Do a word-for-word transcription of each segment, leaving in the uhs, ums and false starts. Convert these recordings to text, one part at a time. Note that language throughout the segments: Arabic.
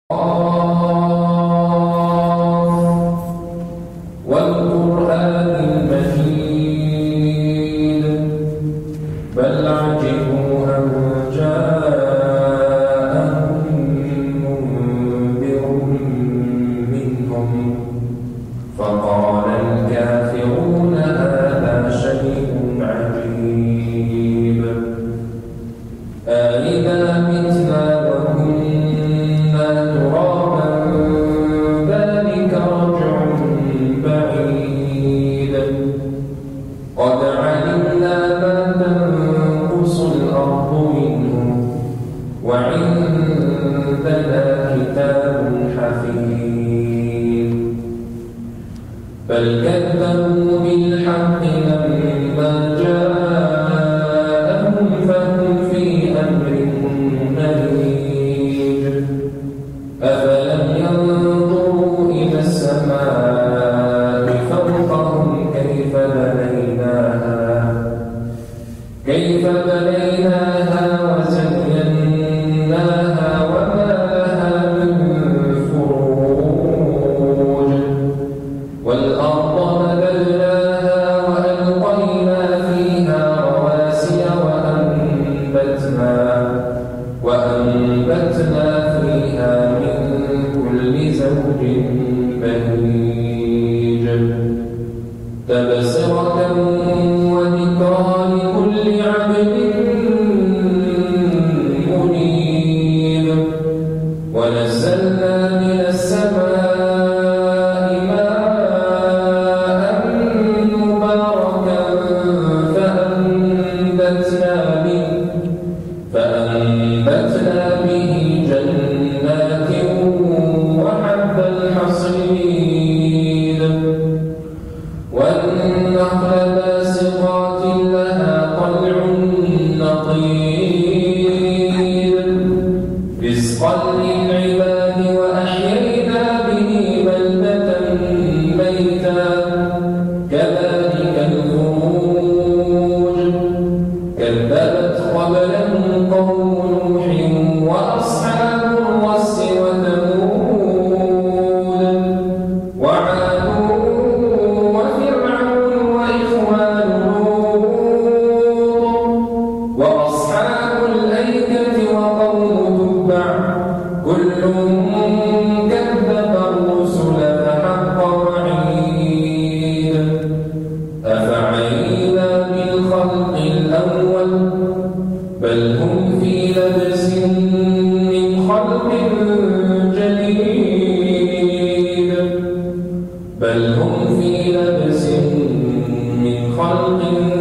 والقرآن المجيد بل عجبوا أن جاءهم منذر منهم فقال الكافرون هذا شيء عجيب أإذا متنا وكنا ترابا ذلك رجع بعيد قد علمنا ما تنقص الأرض منهم وعندنا كتاب حفيظ بل كذبوا بالحق لما جاءهم فهم في أمر مريج أفلم ينظروا إلى السماء فوقهم كيف بنيناها كيف بنيناها وزيناها وما لها من فروج والأرض مددناها وألقينا فيها رواسي وأنبتنا وأنبتنا فيها من كل زوج بهيج تبصرة وذكرى لكل عبد منيب ونزلنا من السماء ماء مباركا فأنبتنا به فأنبتنا به جنات وحب الحصيد والنخل باسقات لها طلع نضيد رزقا للعباد وأحيينا به بلدة ميتا كذلك الخروج كذبت قبلهم قوم نوح وأصحاب الرس وثمود وعاد وفرعون وإخوان لوط وأصحاب الأيكة وقوم تبع كل كذب الرسل فحق وعيد أفعينا بالخلق الأول بل هم في لبس من خلق جديد بل هم في لبس من خلق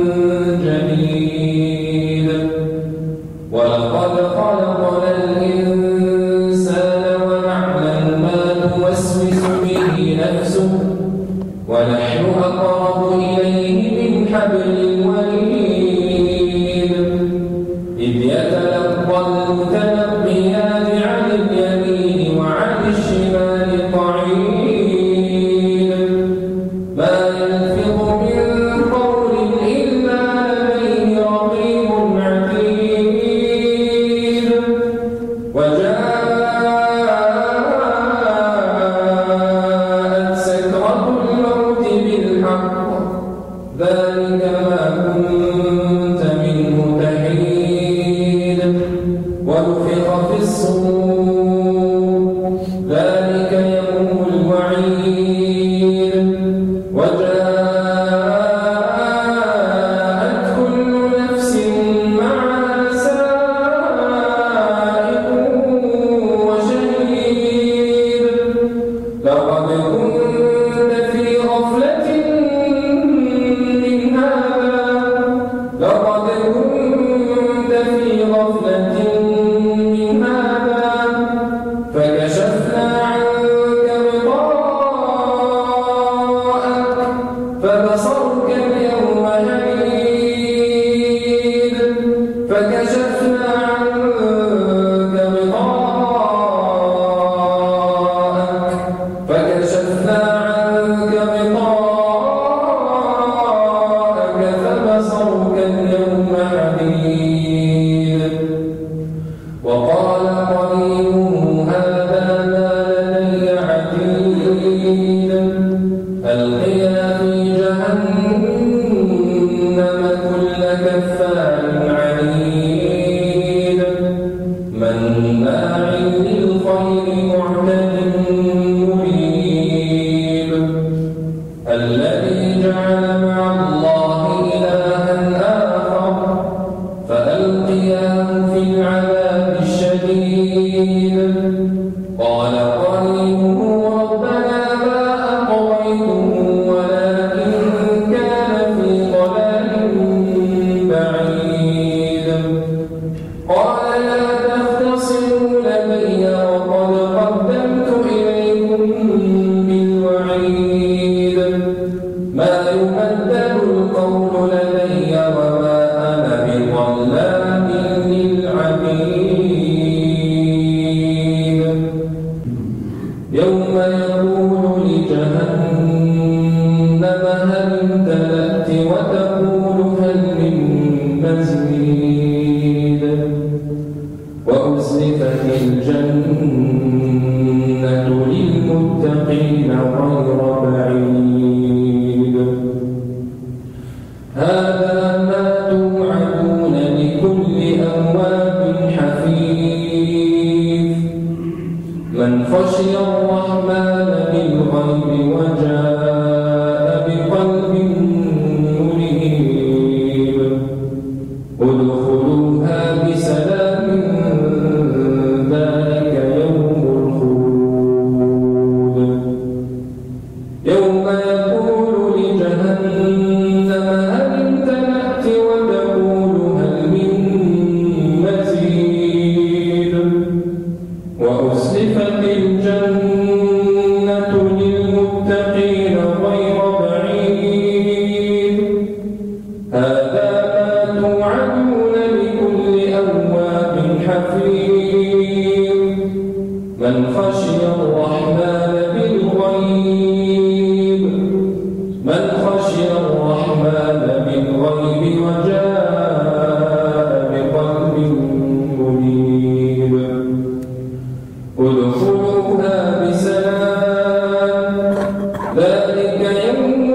جديد ولقد خلقنا الإنسان ونعلم ما توسوس به نفسه ونحن أقرب إليه من حبل الوريد إذ يتلقى المتلقيان عن اليمين وعن الشمال قعيد ما يلفظ من قول إلا لديه رقيب عتيد وجاءت سكرة الموت بالحق ذلك ما كنت منه تحيد ونفخ في الصور ذلك يوم الوعيد وجاءت كل نفس معها سائق وشهيد لقد كنت في غفلة من هذا لقد كنت في غفلة من هذا فكشفنا عنك غطاءك فبصرك اليوم حديد فكشفنا عنك غطاءك فكشفنا عنك غطاءك فبصرك اليوم حديد وقال قرينه هذا ما العذاب الشديد قال قرينه ربنا ما أطغيته ولكن كان في ضلال بعيد قال لا تختصموا لدي وقد قدمت إليكم بالوعيد ما يبدل القول لدي وما أنا بظلام للعبيد يوم يقول لجهنم هل امتلأت وتقول هل من مزيد وأزلفت الجنة للمتقين غير بعيد هذا ما توعدون لكل أواب حفيظ من خشي الرحمن بالغيب وجاء بقلب منيب ادخلوها بسلام ذلك يوم الخلود يوم يقول لجهنم هل امتلأت وتقول هل من مزيد وأزلفت الجنة للمتقين غير بعيد هذا ما توعدون لكل أواب حفيظ من خشي الرحمن بالغيب من خشي الرحمن بالغيب وجاء بقلب منيب ادخلوها بسلام ذلك يوم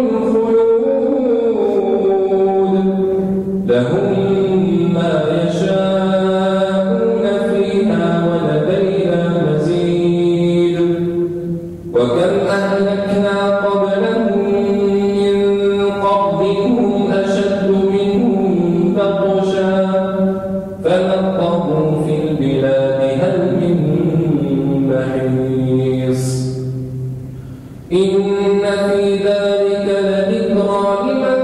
الخلود لهم ما يشاءون فيها ولدينا مزيد وكم أهلكنا قبلهم من قرن هم أشد منهم بطشا فنقبوا في البلاد هل من محيص إن في ذلك لذكرى لمن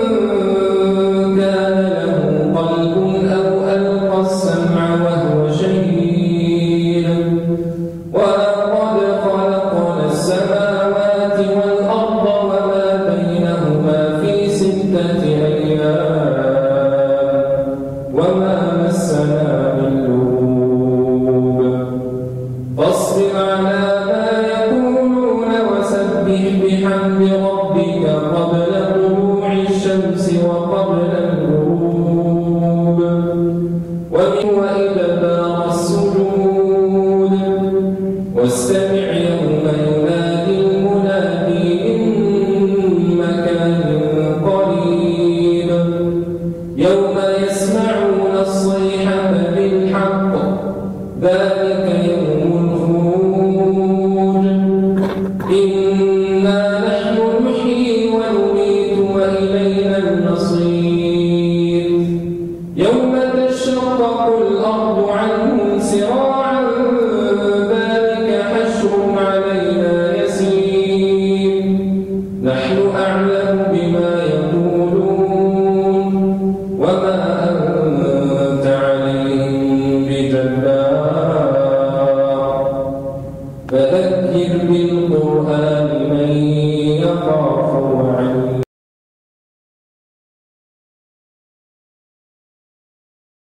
كان له قلب أو ألقى السمع وهو شهيد ولقد خلقنا السماوات والأرض وما بينهما في ستة أيام وما مسنا من لغوب فاصبر على ما يقولون وسبح بحمد ربك قبل طلوع الشمس وقبل الغروب وإدبار السجود واستمع يوم ينادي المنادي من مكان قريب يوم يسمعون الصيحة بالحق ذلك يوم الخروج إنا نحن نحيي ونميت وإلينا المصير يوم تشقق الأرض عنهم سراعا ذلك حشر علينا يسير نحن أعلم بما يقولون وما أنت عليهم بجبار